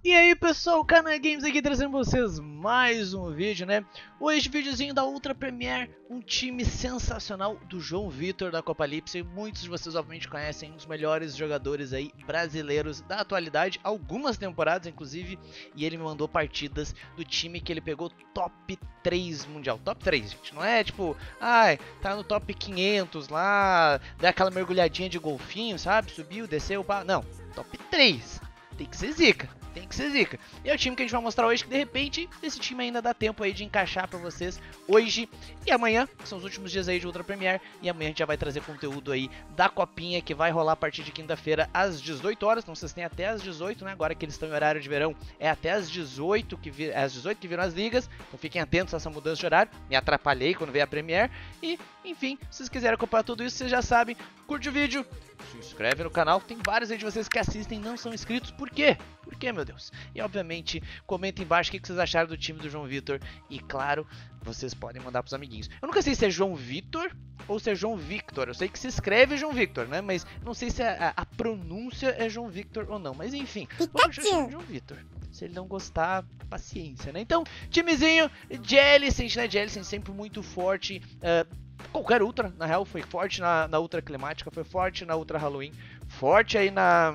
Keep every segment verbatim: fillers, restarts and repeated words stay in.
E aí pessoal, Kana Games aqui trazendo pra vocês mais um vídeo, né? Hoje videozinho da Ultra Premier, um time sensacional do João Vitor da Copa Lipse. Muitos de vocês obviamente conhecem, um dos melhores jogadores aí brasileiros da atualidade, algumas temporadas inclusive. E ele me mandou partidas do time que ele pegou top três mundial, top três gente, não é tipo, ai, tá no top quinhentos lá, dá aquela mergulhadinha de golfinho, sabe? Subiu, desceu, pá, não, top três, tem que ser zica. Tem que ser zica. E é o time que a gente vai mostrar hoje, que de repente esse time ainda dá tempo aí de encaixar pra vocês hoje e amanhã, que são os últimos dias aí de Ultra Premier. E amanhã a gente já vai trazer conteúdo aí da copinha, que vai rolar a partir de quinta-feira às dezoito horas. Então vocês têm até às dezoito, né? Agora que eles estão em horário de verão, é até às dezoito que, vir, é às dezoito que viram as ligas. Então fiquem atentos a essa mudança de horário. Me atrapalhei quando veio a Premier. E, enfim, se vocês quiserem acompanhar tudo isso, vocês já sabem. Curte o vídeo, se inscreve no canal. Tem vários aí de vocês que assistem e não são inscritos. Por quê? Por quê, meu Deus? E obviamente, comenta embaixo o que vocês acharam do time do João Vitor. E claro, vocês podem mandar pros amiguinhos. Eu nunca sei se é João Vitor ou se é João Victor. Eu sei que se escreve João Victor, né? Mas não sei se a, a pronúncia é João Victor ou não. Mas enfim, vamos chamar de João Vitor. Se ele não gostar, paciência, né? Então, timezinho de Alicent, né? De Alicent sempre muito forte. Uh, Qualquer Ultra, na real, foi forte na, na Ultra Climática, foi forte na Ultra Halloween, forte aí na,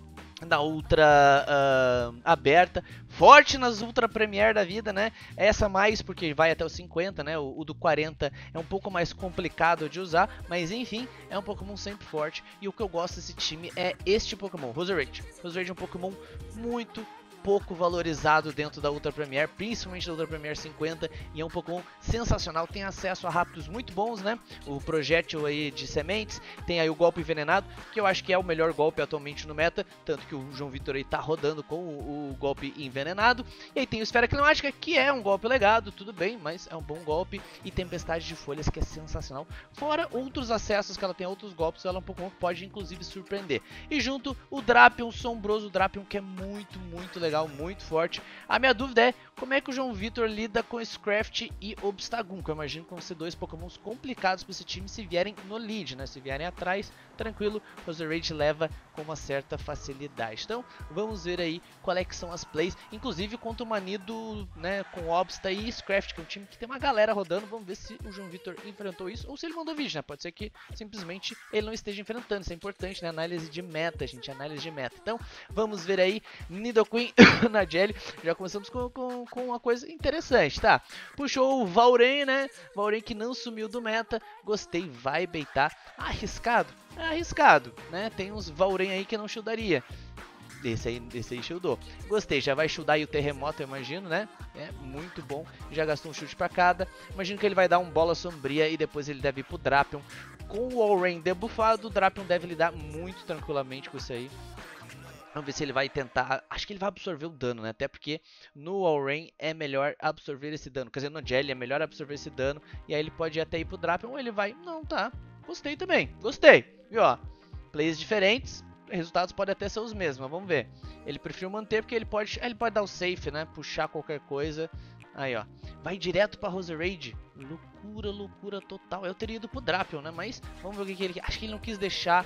na Ultra uh, Aberta, forte nas Ultra Premier da vida, né? Essa mais porque vai até os cinquenta, né? O, o do quarenta é um pouco mais complicado de usar, mas enfim, é um Pokémon sempre forte. E o que eu gosto desse time é este Pokémon, Roserade. Roserade é um Pokémon muito pouco valorizado dentro da Ultra Premier, principalmente da Ultra Premier cinquenta, e é um Pokémon sensacional, tem acesso a rápidos muito bons, né? O projétil aí de sementes, tem aí o golpe envenenado, que eu acho que é o melhor golpe atualmente no meta, tanto que o João Vitor aí tá rodando com o, o golpe envenenado. E aí tem o Esfera Climática, que é um golpe legado, tudo bem, mas é um bom golpe, e Tempestade de Folhas, que é sensacional, fora outros acessos que ela tem, outros golpes, ela é um Pokémon que pode inclusive surpreender. E junto o Drapion, sombroso Drapion, que é muito, muito legal. Legal, muito forte. A minha dúvida é como é que o João Vitor lida com Scraft e Obstagoon, que eu imagino que vão ser dois Pokémons complicados para esse time se vierem no lead, né? Se vierem atrás, tranquilo, Roserade leva com uma certa facilidade. Então, vamos ver aí qual é que são as plays, inclusive contra o Manido, né, com Obsta e Scraft, que é um time que tem uma galera rodando. Vamos ver se o João Vitor enfrentou isso ou se ele mandou vídeo, né? Pode ser que simplesmente ele não esteja enfrentando, isso é importante, né? Análise de meta, gente, análise de meta. Então, vamos ver aí, Nidoqueen na Jelly, já começamos com, com, com uma coisa interessante, tá? Puxou o Valrein, né? Valrein que não sumiu do meta, gostei, vai baitar. Arriscado? É arriscado, né? Tem uns Valrein aí que não shieldaria. Esse aí, esse aí shieldou. Gostei, já vai shieldar aí o Terremoto, eu imagino, né? É muito bom, já gastou um chute pra cada. Imagino que ele vai dar um Bola Sombria e depois ele deve ir pro Drapion. Com o Walrein debuffado, o Drapion deve lidar muito tranquilamente com isso aí. Vamos ver se ele vai tentar, acho que ele vai absorver o dano, né? Até porque no Walrein é melhor absorver esse dano. Quer dizer, no Jelly é melhor absorver esse dano. E aí ele pode até ir pro Drapion ou ele vai... Não, tá. Gostei também. Gostei. Viu, ó. Plays diferentes. Resultados podem até ser os mesmos, mas vamos ver. Ele preferiu manter porque ele pode, ele pode dar o safe, né? Puxar qualquer coisa. Aí, ó. Vai direto pra Roserade. Loucura, loucura total. Eu teria ido pro Drapion, né? Mas vamos ver o que, que ele quer. Acho que ele não quis deixar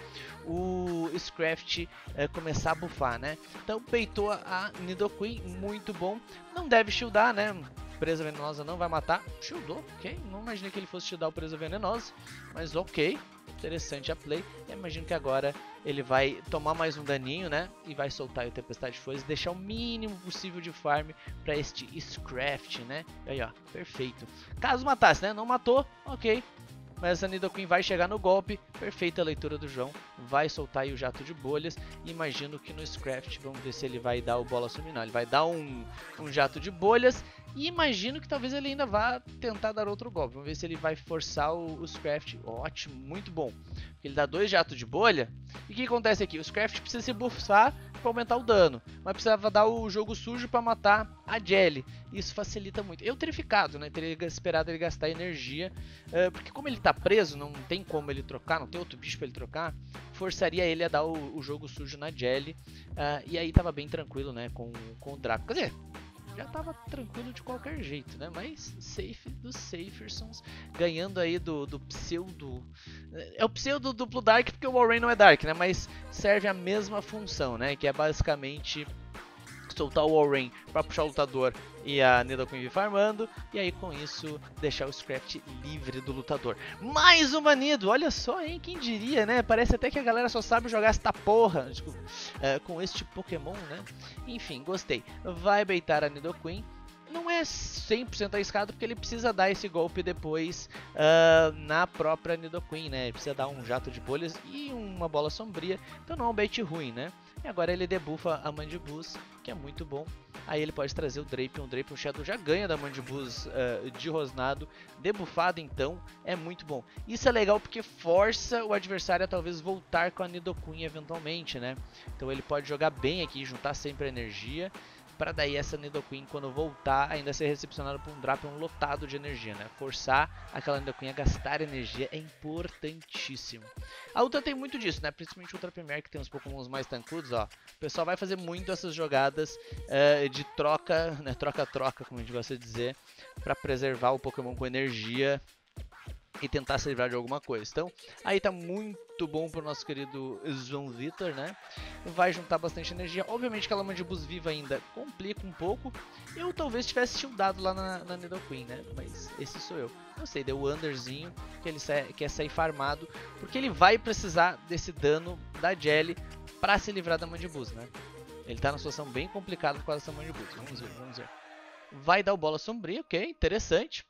o Scraft é, começar a buffar, né? Então peitou a Nidoqueen. Muito bom. Não deve shieldar, né? Presa venenosa não vai matar. Shieldou, ok. Não imaginei que ele fosse shieldar o presa venenosa. Mas ok. Interessante a play. Eu imagino que agora ele vai tomar mais um daninho, né? E vai soltar o Tempestade de Folhas, deixar o mínimo possível de farm para este Scraft, né? Aí, ó, perfeito. Caso matasse, né? Não matou, ok. Mas a Nidoqueen vai chegar no golpe. Perfeita a leitura do João. Vai soltar aí o jato de bolhas. Imagino que no Scraft, vamos ver se ele vai dar o bola suminal. Ele vai dar um, um jato de bolhas. E imagino que talvez ele ainda vá tentar dar outro golpe. Vamos ver se ele vai forçar o, o Scraft. Ótimo, muito bom. Ele dá dois jatos de bolha. E o que acontece aqui? O Scraft precisa se buffar para aumentar o dano. Mas precisava dar o jogo sujo para matar a Jelly. Isso facilita muito. Eu teria ficado, né? Teria esperado ele gastar energia. Uh, porque como ele tá preso, não tem como ele trocar, não tem outro bicho para ele trocar. Forçaria ele a dar o, o jogo sujo na Jelly. Uh, e aí tava bem tranquilo, né? Com, com o Draco. Quer dizer... já tava tranquilo de qualquer jeito, né? Mas safe dos Safersons, ganhando aí do, do pseudo... É o pseudo duplo Dark porque o Walrein não é Dark, né? Mas serve a mesma função, né? Que é basicamente soltar o Walrein para puxar o lutador e a Nidoqueen vir farmando, e aí com isso deixar o Scraft livre do lutador. Mais uma Nido, olha só, hein, quem diria, né? Parece até que a galera só sabe jogar esta porra, desculpa, é, com este Pokémon, né? Enfim, gostei. Vai baitar a Nidoqueen. Não é cem por cento arriscado, porque ele precisa dar esse golpe depois uh, na própria Nidoqueen, né? Ele precisa dar um jato de bolhas e uma bola sombria, então não é um bait ruim, né? E agora ele debuffa a Mandibuzz, que é muito bom. Aí ele pode trazer o Drapion, o Drapion Shadow já ganha da Mandibuzz uh, de rosnado, debuffado então, é muito bom. Isso é legal porque força o adversário a talvez voltar com a Nidoqueen eventualmente, né? Então ele pode jogar bem aqui, juntar sempre a energia, para daí essa Nidoqueen, quando voltar, ainda ser recepcionada por um Drapion lotado de energia, né? Forçar aquela Nidoqueen a gastar energia é importantíssimo. A Ultra tem muito disso, né? Principalmente o Ultra Premier, que tem uns Pokémons mais tancudos, ó. O pessoal vai fazer muito essas jogadas uh, de troca, né? Troca-troca, como a gente gosta de dizer, para preservar o Pokémon com energia e tentar se livrar de alguma coisa. Então, aí tá muito bom pro nosso querido João Vitor, né? Vai juntar bastante energia. Obviamente que aquela Mandibuzz viva ainda complica um pouco. Eu talvez tivesse shieldado lá na, na Nidoqueen, né? Mas esse sou eu. Não sei, deu o underzinho, que ele sa quer sair farmado, porque ele vai precisar desse dano da Jelly pra se livrar da Mandibuzz, né? Ele tá numa situação bem complicada por causa dessa Mandibuzz. Vamos ver, vamos ver. Vai dar o Bola Sombria, ok, interessante.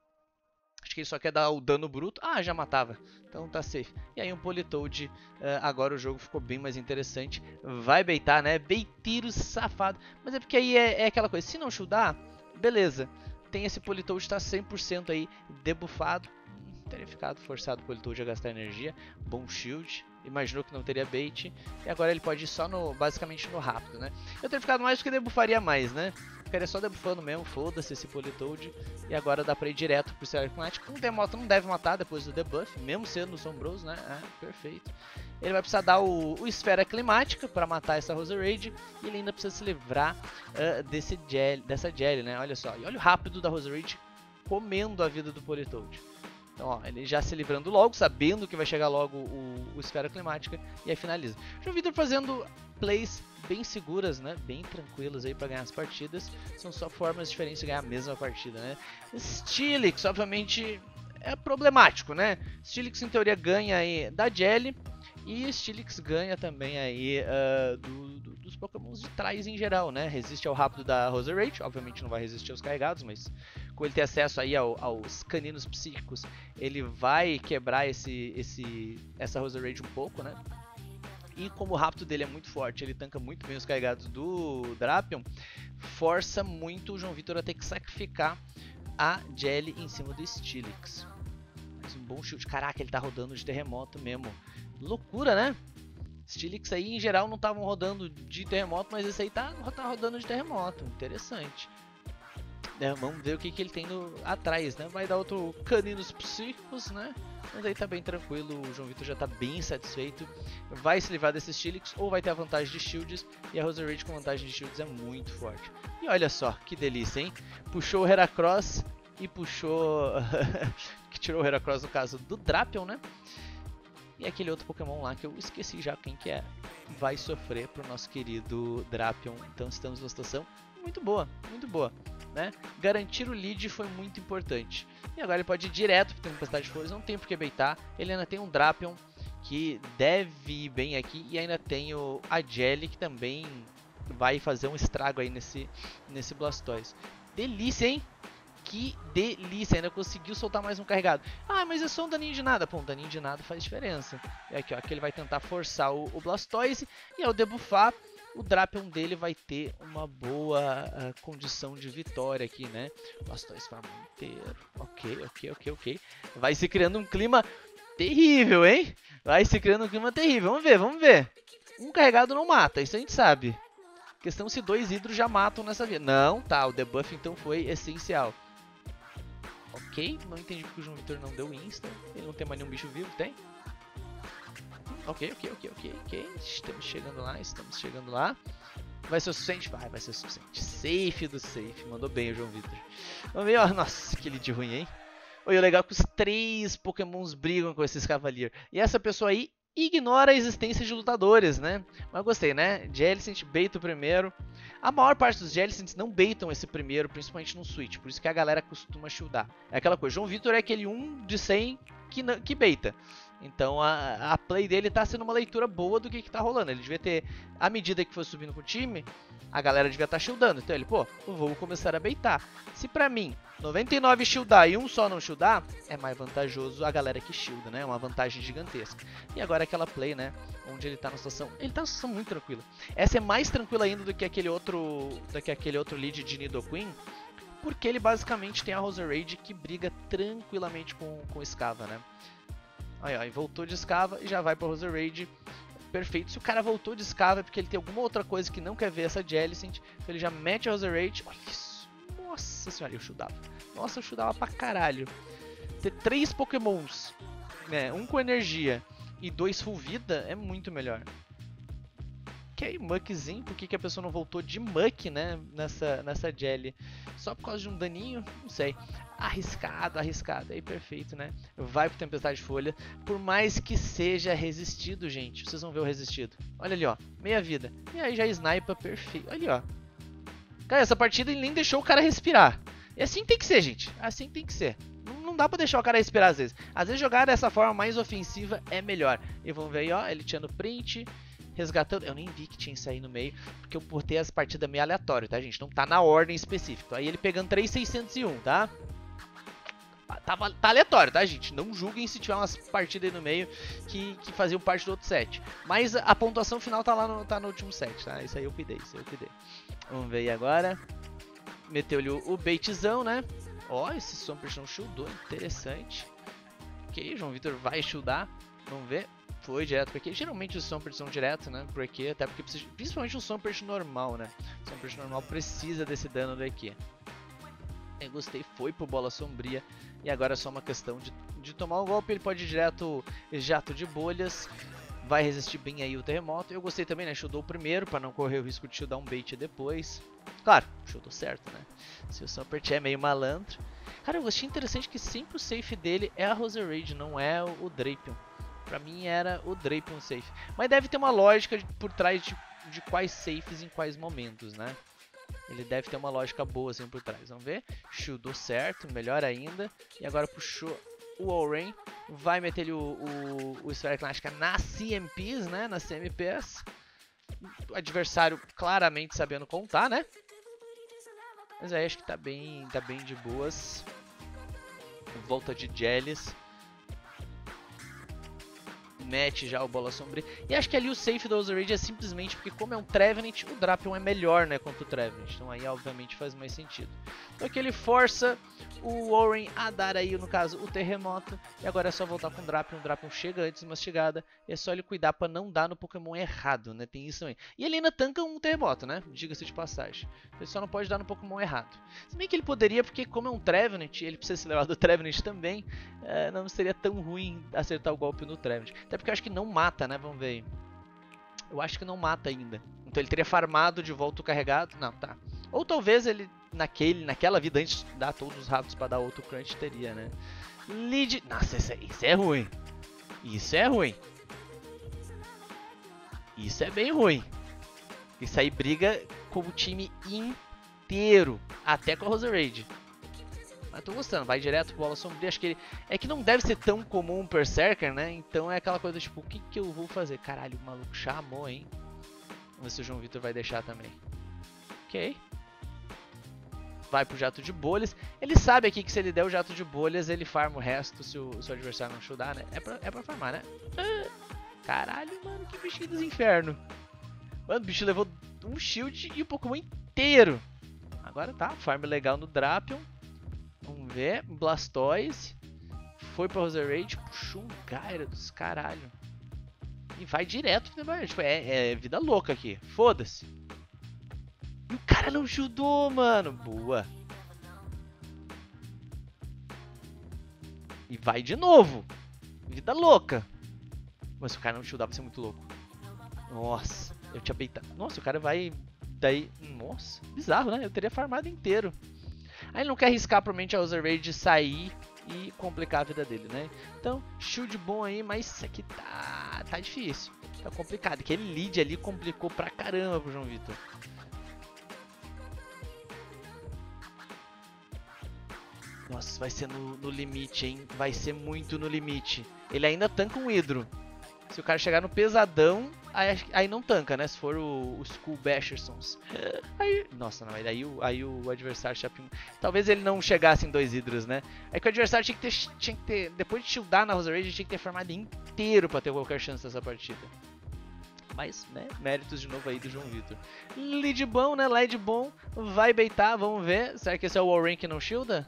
Acho que ele só quer dar o dano bruto. Ah, já matava. Então tá safe. E aí um Politoed. Uh, agora o jogo ficou bem mais interessante. Vai baitar, né? Beiteiro safado. Mas é porque aí é, é aquela coisa. Se não shieldar, beleza. Tem esse Politoed que tá cem por cento aí debuffado. Teria ficado forçado o Politoed a gastar energia. Bom shield. Imaginou que não teria bait. E agora ele pode ir só no, basicamente no rápido, né? Eu teria ficado mais porque debuffaria mais, né? Ficaria só debuffando mesmo, foda-se esse Politoed. E agora dá pra ir direto pro Stealth Climatic. Um Demoto não deve matar depois do debuff, mesmo sendo sombroso, né? É, perfeito. Ele vai precisar dar o, o Esfera Climática pra matar essa Roserade. E ele ainda precisa se livrar uh, desse gel, dessa Jelly, né? Olha só. E olha o rápido da Roserade comendo a vida do Politoed. Então, ó, ele já se livrando logo, sabendo que vai chegar logo o, o Esfera Climática, e aí finaliza. João Vitor fazendo plays bem seguras, né? Bem tranquilas aí para ganhar as partidas. São só formas diferentes de ganhar a mesma partida, né? Steelix, obviamente, é problemático, né? Steelix, em teoria, ganha aí da Jelly, e Steelix ganha também aí uh, do, do, dos Pokémons de trás em geral, né? Resiste ao rápido da Roserade, obviamente não vai resistir aos carregados, mas com ele ter acesso aí ao, aos caninos psíquicos, ele vai quebrar esse, esse, essa Roserade um pouco, né? E como o rápido dele é muito forte, ele tanca muito bem os carregados do Drapion, força muito o João Vitor a ter que sacrificar a Jelly em cima do Steelix. Mas um bom shield, caraca, ele tá rodando de terremoto mesmo. Loucura, né? Steelix aí em geral não estavam rodando de terremoto, mas esse aí tá, tá rodando de terremoto. Interessante. É, vamos ver o que, que ele tem no, atrás, né? Vai dar outro caninos psíquicos, né? Mas aí tá bem tranquilo, o João Vitor já tá bem satisfeito. Vai se livrar desses Steelix ou vai ter a vantagem de shields. E a Roserade com vantagem de shields é muito forte. E olha só, que delícia, hein? Puxou o Heracross e puxou... que tirou o Heracross no caso do Drapion, né? E aquele outro Pokémon lá que eu esqueci já quem que é. Vai sofrer pro nosso querido Drapion. Então estamos numa situação muito boa, muito boa, né? Garantir o lead foi muito importante. E agora ele pode ir direto para Tempestade de Flores, não tem por que baitar. Ele ainda tem um Drapion que deve ir bem aqui. E ainda tem o a Jelly que também vai fazer um estrago aí nesse, nesse Blastoise. Delícia, hein? Que delícia, ainda conseguiu soltar mais um carregado. Ah, mas é só um daninho de nada. Pô, um daninho de nada faz diferença. E aqui, ó, aqui ele vai tentar forçar o, o Blastoise. E ao debuffar, o Drapion dele vai ter uma boa uh, condição de vitória aqui, né? O Blastoise farma inteiro. Ok, ok, ok, ok. Vai se criando um clima terrível, hein? Vai se criando um clima terrível. Vamos ver, vamos ver. Um carregado não mata, isso a gente sabe. Questão se dois hidros já matam nessa vida. Não, tá, o debuff então foi essencial. Ok, não entendi porque o João Vitor não deu insta. Ele não tem mais nenhum bicho vivo, tem? Ok, ok, ok, ok, ok. Estamos chegando lá, estamos chegando lá. Vai ser o suficiente? Vai, vai ser o suficiente. Safe do safe. Mandou bem o João Vitor. Vamos ver, ó. Nossa, que lead ruim, hein? Oi, o legal é que os três Pokémons brigam com esses Cavalier. E essa pessoa aí ignora a existência de lutadores, né? Mas gostei, né? Jellicent, Beito primeiro. A maior parte dos Jellicents não baitam esse primeiro, principalmente no Switch, por isso que a galera costuma shieldar. É aquela coisa, João Vitor é aquele um de cem que, que baita. Então a, a play dele tá sendo uma leitura boa do que, que tá rolando. Ele devia ter, à medida que foi subindo com o time, a galera devia estar tá shieldando. Então ele, pô, eu vou começar a baitar. Se pra mim, noventa e nove shieldar e um só não shieldar, é mais vantajoso a galera que shielda, né? É uma vantagem gigantesca. E agora aquela play, né? Onde ele tá numa situação... Ele tá numa situação muito tranquila. Essa é mais tranquila ainda do que aquele outro, do que aquele outro lead de Nidoqueen, porque ele basicamente tem a Roserade que briga tranquilamente com, com o Escava, né? Aí, ó, voltou de Escava e já vai pra Roserade. Perfeito. Se o cara voltou de Escava é porque ele tem alguma outra coisa que não quer ver essa Jellicent. Então ele já mete a Roserade. Olha isso. Nossa senhora, eu chudava. Nossa, eu chudava pra caralho. Ter três pokémons, né, um com energia e dois full vida é muito melhor. Ok, Muckzinho. Por que, que a pessoa não voltou de Muck, né, nessa, nessa Jelly? Só por causa de um daninho? Não sei. Arriscado, arriscado. Aí, perfeito, né? Vai pro Tempestade de Folha. Por mais que seja resistido, gente. Vocês vão ver o resistido. Olha ali, ó. Meia vida. E aí já snipa perfeito. Olha ali, ó. Cara, essa partida ele nem deixou o cara respirar. E assim tem que ser, gente. Assim tem que ser. Não, não dá pra deixar o cara respirar às vezes. Às vezes jogar dessa forma mais ofensiva é melhor. E vamos ver aí, ó. Ele tirando print. Resgatando, eu nem vi que tinha isso aí no meio, porque eu botei as partidas meio aleatório, tá, gente? Não tá na ordem específica. Aí ele pegando três mil seiscentos e um, tá? Tá, tá aleatório, tá, gente? Não julguem se tiver umas partidas aí no meio que, que faziam parte do outro set. Mas a pontuação final tá lá no, tá no último set, tá? Isso aí eu cuidei, isso aí eu cuidei. Vamos ver aí agora. Meteu-lhe o, o baitzão, né? Ó, esse Swampert não shieldou, interessante. Ok, João Vitor vai shieldar. Vamos ver. Foi direto porque geralmente os Swampert são direto, né? Por aqui, até porque precisa, principalmente o Swampert normal, né? O Swampert normal precisa desse dano daqui. Eu gostei, foi pro Bola Sombria. E agora é só uma questão de, de tomar o golpe. Ele pode ir direto jato de bolhas. Vai resistir bem aí o terremoto. Eu gostei também, né? Shieldou o primeiro para não correr o risco de shieldar um bait depois. Claro, shieldou certo, né? Se o Swampert é meio malandro. Cara, eu achei interessante que sempre o safe dele é a Roserade, não é o, o Drapion. Pra mim era o Drapion safe. Mas deve ter uma lógica por trás de, de quais safes em quais momentos, né? Ele deve ter uma lógica boa assim por trás. Vamos ver. Shieldou certo, melhor ainda. E agora puxou o Oren. Vai meter ele o, o, o Esfera Gnástica na C M Ps, né? Na C M Ps. O adversário claramente sabendo contar, né? Mas aí acho que tá bem, tá bem de boas. Volta de Jellies. Mete já o Bola Sombria. E acho que ali o safe da Roserade é simplesmente porque como é um Trevenant, o Drapion é melhor, né, contra o Trevenant. Então aí obviamente faz mais sentido. Então aqui ele força o Oren a dar aí, no caso, o terremoto. E agora é só voltar com o Drapion. O Drapion chega antes mastigada. E é só ele cuidar pra não dar no Pokémon errado, né? Tem isso aí. E ele ainda tanca um terremoto, né? Diga-se de passagem. Ele só não pode dar no Pokémon errado. Se bem que ele poderia, porque como é um Trevenant, ele precisa se levar do Trevenant também. É, não seria tão ruim acertar o golpe no Trevenant. Até porque eu acho que não mata, né? Vamos ver aí. Eu acho que não mata ainda. Então ele teria farmado de volta o carregado. Não, tá. Ou talvez ele, naquele, naquela vida, antes de dar todos os ratos pra dar outro crunch, teria, né? Lead... Nossa, isso é, isso é ruim. Isso é ruim. Isso é bem ruim. Isso aí briga com o time inteiro. Até com a Roserade. Mas tô gostando, vai direto pro Bola Sombria. Acho que ele... É que não deve ser tão comum um Berserker, né? Então é aquela coisa tipo, o que que eu vou fazer? Caralho, o maluco chamou, hein? Vamos ver se o João Vitor vai deixar também. Ok. Vai pro jato de bolhas. Ele sabe aqui que se ele der o jato de bolhas, ele farma o resto se o, se o adversário não shieldar, né? É pra, é pra farmar, né? Ah, caralho, mano, que bichinho dos infernos. Mano, o bicho levou um shield e o Pokémon inteiro. Agora tá, farm legal no Drapion. Vamos ver, Blastoise. Foi pra Roserade, puxou um Gyarados, caralho. E vai direto, né? Tipo, é, é vida louca aqui, foda-se. E o cara não shieldou, mano. Boa. E vai de novo. Vida louca. Mas se o cara não shieldar, vai ser muito louco. Nossa, eu tinha beitado. Nossa, o cara vai... Daí... Nossa, bizarro, né? Eu teria farmado inteiro. Aí ele não quer arriscar provavelmente a Roserade sair e complicar a vida dele, né? Então, shield bom aí, mas isso aqui tá, tá difícil. Tá complicado. Aquele lead ali complicou pra caramba pro João Vitor. Nossa, vai ser no, no limite, hein? Vai ser muito no limite. Ele ainda tanca um Hydro. Se o cara chegar no pesadão, aí, aí não tanca, né? Se for o, o Skull Bashersons. Aí, nossa, não, aí, o, aí o adversário... Talvez ele não chegasse em dois Hydros, né? Aí que o adversário tinha que ter... Tinha que ter depois de shieldar na Rose Rage, tinha que ter formado inteiro pra ter qualquer chance dessa partida. Mas, né, méritos de novo aí do João Vitor. Lead bom, né? Lead bom. Vai baitar, vamos ver. Será que esse é o wall rank que não shielda?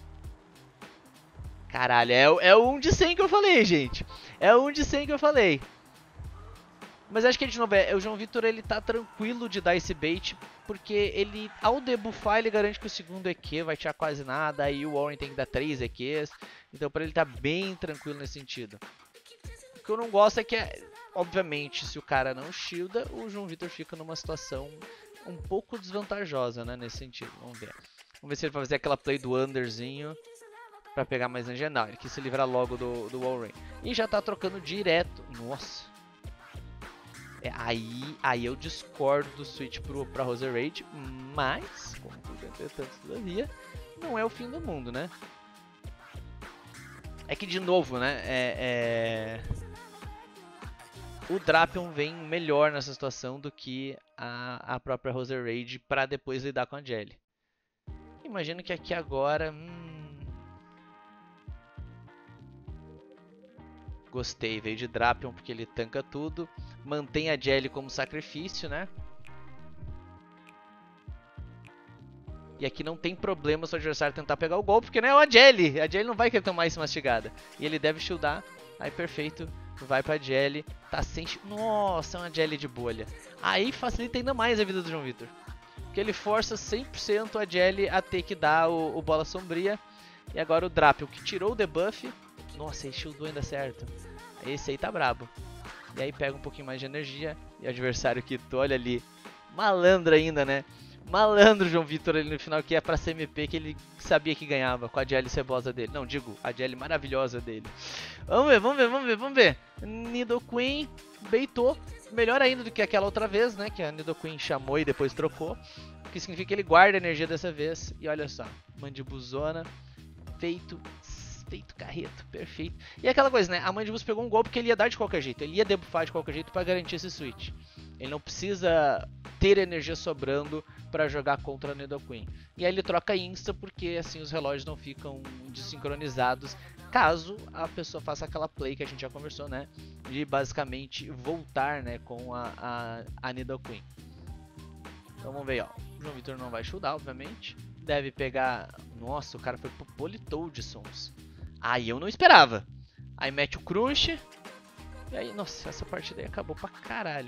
Caralho, é, é o um de cem que eu falei, gente. É o um de cem que eu falei. Mas acho que, de novo, é, o João Vitor, ele tá tranquilo de dar esse bait, porque ele, ao debuffar, ele garante que o segundo E Q vai tirar quase nada, aí o Warren tem que dar três E Qs, então pra ele tá bem tranquilo nesse sentido. O que eu não gosto é que, é, obviamente, se o cara não shielda, o João Vitor fica numa situação um pouco desvantajosa, né, nesse sentido. Vamos ver. Vamos ver se ele vai fazer aquela play do underzinho pra pegar mais Angenal. Ele quis se livrar logo do, do Wall Rain. E já tá trocando direto. Nossa. É, aí, aí eu discordo do switch pro, pra Rose Rage. Mas, como tudo entretanto todavia, não é o fim do mundo, né? É que, de novo, né? É, é... O Drapion vem melhor nessa situação do que a, a própria Rose Rage pra depois lidar com a Jelly. Imagino que aqui agora... Hum, gostei, veio de Drapion porque ele tanca tudo. Mantém a Jelly como sacrifício, né? E aqui não tem problema se o adversário tentar pegar o golpe, porque não é a Jelly. A Jelly não vai querer tomar isso mastigada. E ele deve shieldar. Aí perfeito, vai pra Jelly. Tá sem... Nossa, é uma Jelly de bolha. Aí facilita ainda mais a vida do João Vitor. Porque ele força cem por cento a Jelly a ter que dar o, o Bola Sombria. E agora o Drapion, que tirou o debuff. Nossa, ele shieldou ainda certo. Esse aí tá brabo. E aí pega um pouquinho mais de energia. E o adversário que tu olha ali. Malandro ainda, né? Malandro João Vitor ali no final, que é pra C M P, que ele sabia que ganhava com a Jelly cebosa dele. Não, digo, a Jelly maravilhosa dele. Vamos ver, vamos ver, vamos ver, vamos ver. Nidoqueen baitou. Melhor ainda do que aquela outra vez, né? Que a Nidoqueen chamou e depois trocou. O que significa que ele guarda energia dessa vez. E olha só, Mandibuzona feito... Feito carreto, perfeito. E aquela coisa, né? A Mandibus pegou um golpe que ele ia dar de qualquer jeito. Ele ia debuffar de qualquer jeito para garantir esse switch. Ele não precisa ter energia sobrando para jogar contra a Nidoqueen. E aí ele troca insta porque assim os relógios não ficam desincronizados. Caso a pessoa faça aquela play que a gente já conversou, né? De basicamente voltar, né? Com a, a, a Nidoqueen. Então vamos ver, ó. O João Vitor não vai shieldar, obviamente. Deve pegar... Nossa, o cara foi pro Politoadsons. Aí eu não esperava. Aí mete o Crunch. E aí, nossa, essa partida aí acabou pra caralho.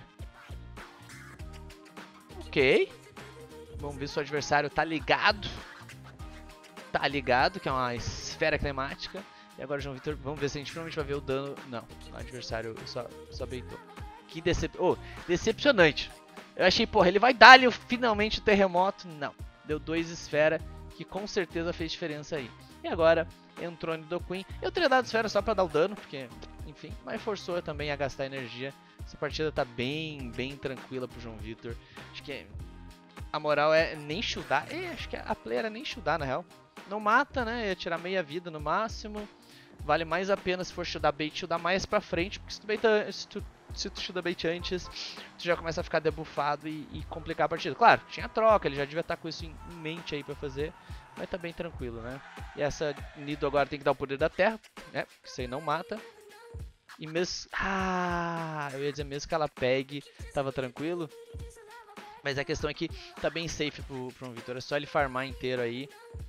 Ok. Vamos ver se o adversário tá ligado. Tá ligado, que é uma esfera climática. E agora o João Vitor, vamos ver se a gente finalmente vai ver o dano. Não, o adversário só, só baitou. Que decep... oh, decepcionante. Eu achei, porra, ele vai dar ali finalmente o terremoto. Não, deu dois esfera, que com certeza fez diferença aí. E agora... entrou Nidoqueen. Eu teria dado esfera só pra dar o dano, porque, enfim, mas forçou também a gastar energia. Essa partida tá bem, bem tranquila pro João Vitor. Acho que a moral é nem shieldar. É, acho que a play era nem shieldar, na real. Não mata, né? Ia tirar meia vida no máximo. Vale mais a pena se for shieldar bait, shieldar mais pra frente, porque se tu, baita, se tu, se tu shieldar bait antes, tu já começa a ficar debuffado e, e complicar a partida. Claro, tinha troca, ele já devia estar com isso em, em mente aí pra fazer. Mas tá bem tranquilo, né? E essa Nido agora tem que dar o poder da terra, né? Porque isso aí não mata. E mesmo... Ah, eu ia dizer mesmo que ela pegue, tava tranquilo. Mas a questão é que tá bem safe pro, pro Vitor. É só ele farmar inteiro aí.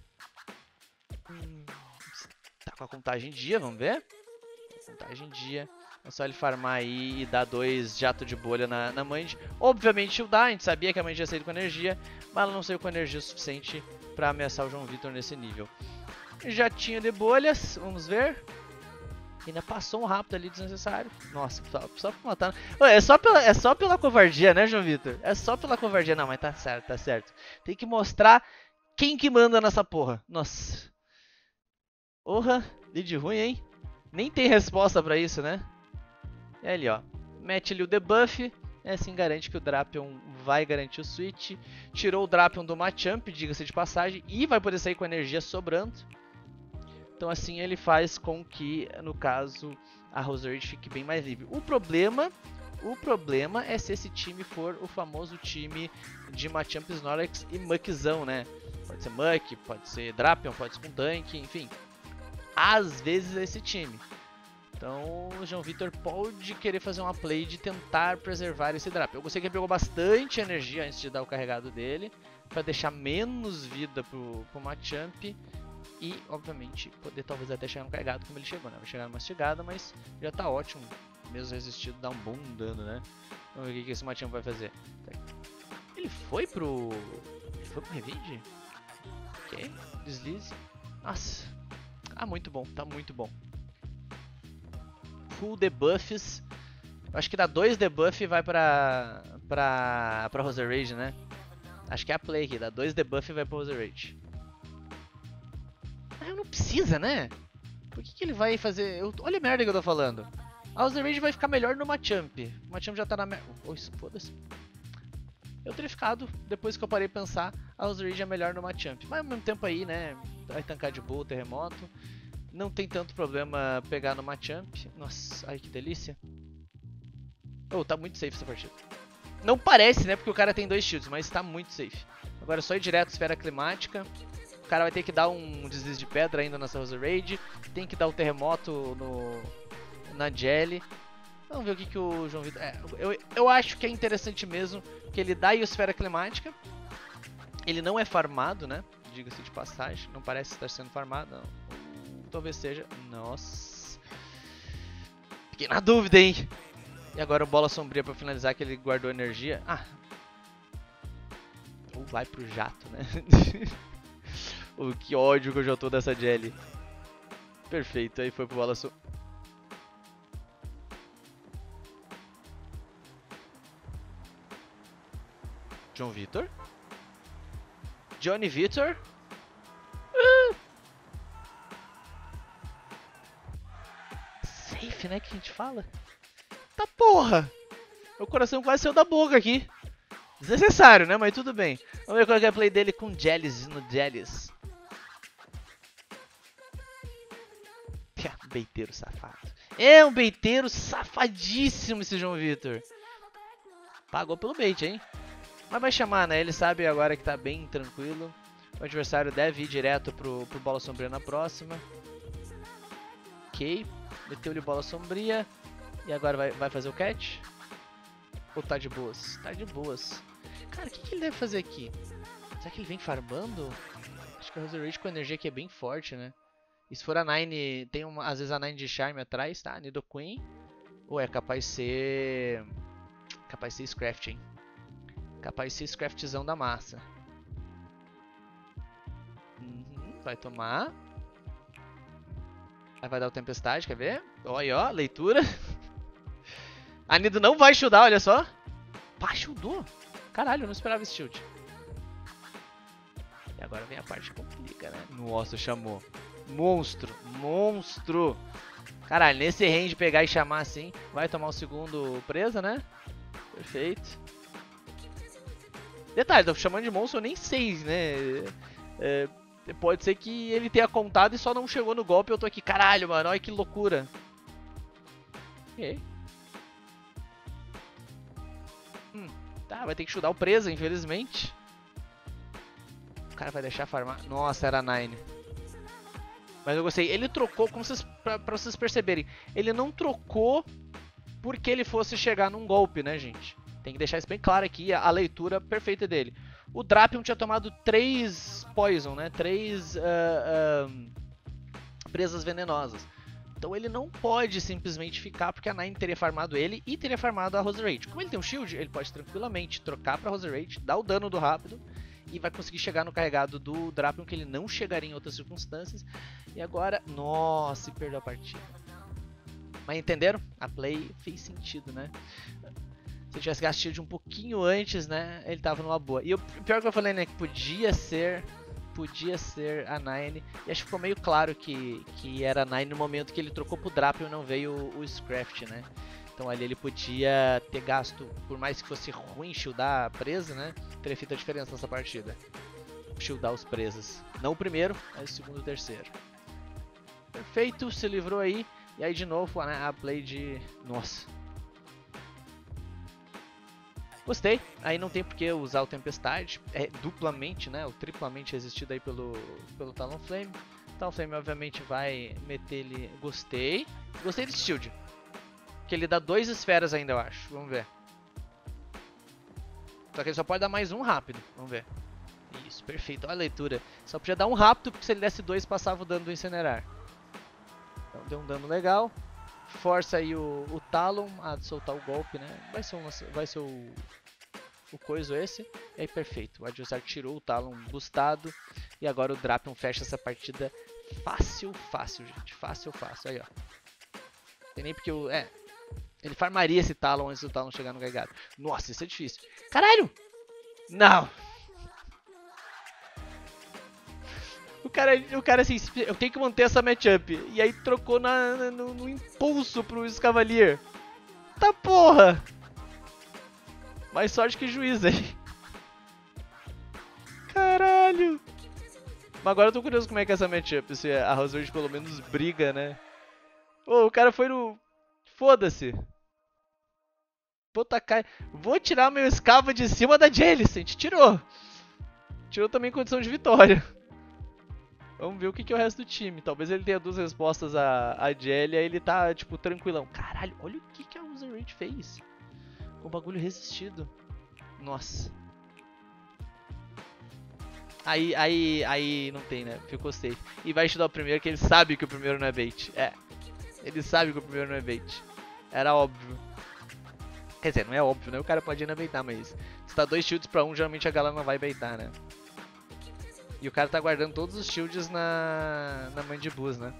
Hum, tá com a contagem dia, vamos ver? Contagem dia. É só ele farmar aí e dar dois jatos de bolha na, na Mand. Obviamente shieldar, a gente sabia que a Mand ia sair com energia, mas ela não saiu com energia suficiente para ameaçar o João Vitor nesse nível. Jatinho de bolhas, vamos ver. Ainda passou um rápido ali desnecessário. Nossa, só, só pra matar. É só, pela, é só pela covardia, né, João Vitor? É só pela covardia. Não, mas tá certo, tá certo. Tem que mostrar quem que manda nessa porra. Nossa. Porra, lead ruim, hein? Nem tem resposta pra isso, né? E ali, ó. Mete ali o debuff. Assim garante que o Drapion vai garantir o switch. Tirou o Drapion do Machamp, diga-se de passagem. E vai poder sair com energia sobrando. Então assim ele faz com que, no caso, a Roserade fique bem mais livre. O problema, o problema é se esse time for o famoso time de Machamp, Snorlax e Muckzão, né? Pode ser Muck, pode ser Drapion, pode ser com tanque, enfim. Às vezes é esse time. Então o João Vitor pode querer fazer uma play de tentar preservar esse Drapion. Eu gostei que ele pegou bastante energia antes de dar o carregado dele, para deixar menos vida pro, pro Machamp. E, obviamente, poder talvez até chegar no carregado como ele chegou, né? Vai chegar numa mastigada, mas já tá ótimo. Mesmo resistido, dá um bom dano, né? Vamos ver o que esse Machamp vai fazer. Ele foi pro... Ele foi pro Revenge? Ok, deslize. Nossa. Ah, muito bom, tá muito bom. Full debuffs. Eu acho que dá dois debuff e vai pra... Pra... Pra Roserade, né? Acho que é a play aqui, dá dois debuff e vai pra Roserade. Ah, não precisa, né? Por que, que ele vai fazer... Eu... Olha a merda que eu tô falando. A Roserade vai ficar melhor no Machamp. O Machamp já tá na merda. Oh, foda-se. Eu teria ficado, depois que eu parei de pensar, a Roserade é melhor no Machamp. Mas ao mesmo tempo aí, né? Vai tancar de boa o terremoto. Não tem tanto problema pegar no Machamp. Nossa, ai que delícia. Oh, tá muito safe essa partida. Não parece, né? Porque o cara tem dois shields, mas tá muito safe. Agora é só ir direto esfera climática. O cara vai ter que dar um deslize de pedra ainda nessa Roserade. Tem que dar o terremoto no, na Jelly. Vamos ver o que, que o João Vitor... É, eu, eu acho que é interessante mesmo que ele dá a esfera climática. Ele não é farmado, né? Diga-se de passagem. Não parece estar sendo farmado, não. Talvez seja... Nossa. Fiquei na dúvida, hein? E agora o Bola Sombria pra finalizar, que ele guardou energia. Ah. Ou vai pro jato, né? Oh, que ódio que eu já tô dessa Jelly. Perfeito, aí foi pro Bola Sombria. João Vitor? Johnny Vitor? Uh! Safe, né, que a gente fala? Tá porra! Meu coração quase saiu da boca aqui. Desnecessário, né? Mas tudo bem. Vamos ver qual é a play dele com Jellies no Jellies. Beiteiro safado. É um beiteiro safadíssimo esse João Vitor. Pagou pelo bait, hein? Mas vai chamar, né? Ele sabe agora que tá bem tranquilo. O adversário deve ir direto pro, pro Bola Sombria na próxima. Ok. Meteu-lhe Bola Sombria. E agora vai, vai fazer o catch? Ou tá de boas? Tá de boas. Cara, o que, que ele deve fazer aqui? Será que ele vem farmando? Acho que a Roserade com a energia aqui é bem forte, né? E se for a Nine, tem uma, às vezes a Nine de Charme atrás, tá? Nidoqueen. Ou é capaz de ser... Capaz de ser Scraft, hein? Capaz de ser Scraftzão da massa. Uhum, vai tomar. Aí vai dar o Tempestade, quer ver? Olha aí, ó, leitura. A Nido não vai shieldar, olha só. Pá, shieldou. Caralho, eu não esperava esse shield. E agora vem a parte que complica, né? Nossa, chamou. Monstro, monstro. Caralho, nesse range pegar e chamar assim, vai tomar o segundo presa, né? Perfeito. Detalhe, tô chamando de monstro, eu nem sei, né? É, pode ser que ele tenha contado e só não chegou no golpe. Eu tô aqui, caralho, mano, olha que loucura. Ok. Hum, tá, vai ter que shieldar o presa, infelizmente. O cara vai deixar farmar. Nossa, era Nine. Mas eu gostei. Ele trocou, como vocês, pra, pra vocês perceberem, ele não trocou porque ele fosse chegar num golpe, né, gente? Tem que deixar isso bem claro aqui, a, a leitura perfeita dele. O Drapion tinha tomado três Poison, né? Três uh, uh, presas venenosas. Então ele não pode simplesmente ficar, porque a Nine teria farmado ele e teria farmado a Roserade. Como ele tem um shield, ele pode tranquilamente trocar pra Roserade, dar o dano do rápido e vai conseguir chegar no carregado do Drapion, que ele não chegaria em outras circunstâncias. E agora, nossa, perdeu a partida. Mas entenderam? A play fez sentido, né? Se eu tivesse gastado shield um pouquinho antes, né, ele tava numa boa. E o pior que eu falei, né, que podia ser, podia ser a Nine. E acho que ficou meio claro que, que era a Nine no momento que ele trocou pro Drapion e não veio o, o Scraft, né. Então ali ele podia ter gasto, por mais que fosse ruim shieldar a presa, né, teria feito a diferença nessa partida. Shieldar os presas. Não o primeiro, mas o segundo e o terceiro. Perfeito, se livrou aí. E aí de novo, né, a play de... Nossa. Gostei. Aí não tem por que usar o Tempestade. É duplamente, né, ou triplamente resistido aí pelo, pelo Talonflame. Talonflame obviamente vai meter ele... Gostei. Gostei desse shield. Que ele dá dois esferas ainda, eu acho. Vamos ver. Só que ele só pode dar mais um rápido. Vamos ver. Isso, perfeito. Olha a leitura. Só podia dar um rápido, porque se ele desse dois, passava o dano do Incinerar. Então deu um dano legal. Força aí o, o Talon a soltar o golpe, né? Vai ser, um, vai ser o, o coiso esse. E aí, perfeito. O adversário tirou o Talon boostado. E agora o Drapion fecha essa partida fácil, fácil, gente. Fácil, fácil. Aí, ó. Tem nem porque o... É... Ele farmaria esse Talon antes do Talon chegar no Gaigado. Nossa, isso é difícil. Caralho! Não! O cara, o cara assim, eu tenho que manter essa matchup. E aí trocou na, na, no, no impulso pro Escavalier. Tá porra! Mais sorte que juiz aí. Caralho! Mas agora eu tô curioso como é que é essa matchup. Se a Rosewood pelo menos briga, né? Ô, o cara foi no... Foda-se. Vou tacar... Vou tirar meu escava de cima da Jellicent. Tirou. Tirou também condição de vitória. Vamos ver o que, que é o resto do time. Talvez ele tenha duas respostas a, a Jelly, aí ele tá, tipo, tranquilão. Caralho, olha o que, que a User Rate fez. O bagulho resistido. Nossa. Aí, aí, aí não tem, né? Ficou safe. E vai estudar o primeiro, que ele sabe que o primeiro não é bait. É. Ele sabe que o primeiro não é bait. Era óbvio. Quer dizer, não é óbvio, né? O cara pode ainda baitar, mas... Se tá dois shields pra um, geralmente a galera não vai baitar, né? E o cara tá guardando todos os shields na... Na Mandibuzz, né?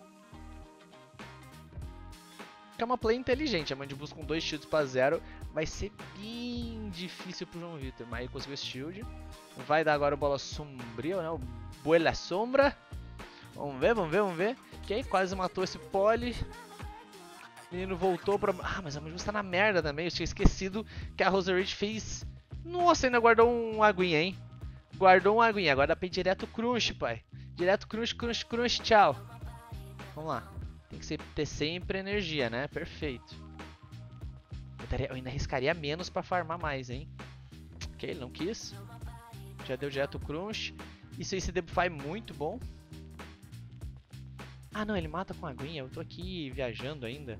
Que é uma play inteligente. A Mandibuzz com dois shields pra zero vai ser bem difícil pro João Vitor. Mas ele conseguiu esse shield. Vai dar agora o bola sombria, né? O Bola Sombra. Vamos ver, vamos ver, vamos ver. Que aí quase matou esse poly. O menino voltou pra... Ah, mas a Mandibuzz tá na merda também. Eu tinha esquecido que a Roserade fez... Nossa, ainda guardou um aguinha, hein? Guardou um aguinha. Agora dá pra ir direto crunch, pai. Direto crunch, crunch, crunch, tchau. Vamos lá. Tem que ser, ter sempre energia, né? Perfeito. Eu, daria, eu ainda arriscaria menos pra farmar mais, hein? Ok, ele não quis. Já deu direto crunch. Isso aí se debuffar é muito bom. Ah, não, ele mata com aguinha. Eu tô aqui viajando ainda.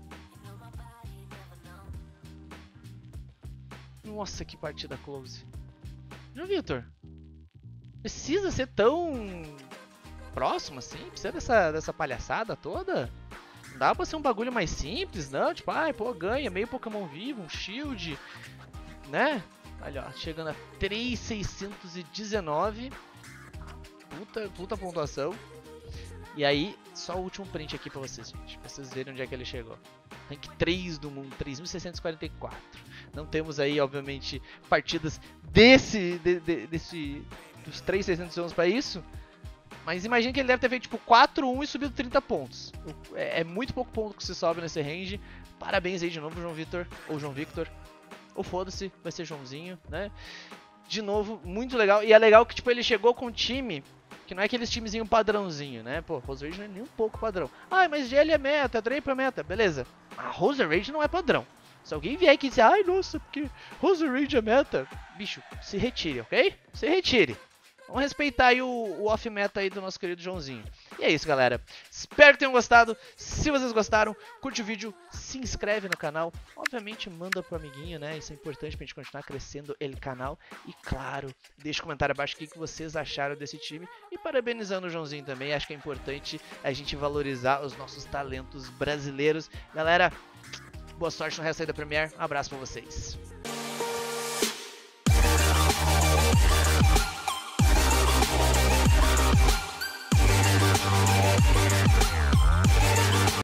Nossa, que partida close. João Vitor, precisa ser tão próximo assim? Precisa dessa, dessa palhaçada toda? Não dá pra ser um bagulho mais simples, não? Tipo, ai, pô, ganha meio Pokémon vivo, um shield, né? Olha, ó, chegando a três mil seiscentos e dezenove. Puta, puta pontuação. E aí, só o último print aqui pra vocês, gente. Pra vocês verem onde é que ele chegou. Rank três do mundo, três mil seiscentos e quarenta e quatro. Não temos aí, obviamente, partidas desse, de, de, desse dos três mil seiscentos e onze pra isso. Mas imagina que ele deve ter feito tipo quatro um e subido trinta pontos. É, é muito pouco ponto que se sobe nesse range. Parabéns aí de novo, João Vitor, ou João Victor. Ou foda-se, vai ser Joãozinho, né? De novo, muito legal. E é legal que tipo ele chegou com um time... Que não é aqueles timezinho padrãozinho, né? Pô, Roserade não é nem um pouco padrão. Ah, mas G L é meta, Drape é meta. Beleza. A Roserade não é padrão. Se alguém vier aqui e dizer, ai, nossa, porque Roserade é meta. Bicho, se retire, ok? Se retire. Vamos respeitar aí o, o off-meta aí do nosso querido Joãozinho. E é isso, galera. Espero que tenham gostado. Se vocês gostaram, curte o vídeo, se inscreve no canal. Obviamente, manda pro amiguinho, né? Isso é importante pra gente continuar crescendo ele canal. E claro, deixa um comentário abaixo o que vocês acharam desse time. E parabenizando o Joãozinho também. Acho que é importante a gente valorizar os nossos talentos brasileiros. Galera, boa sorte no resto aí da Premier. Um abraço pra vocês.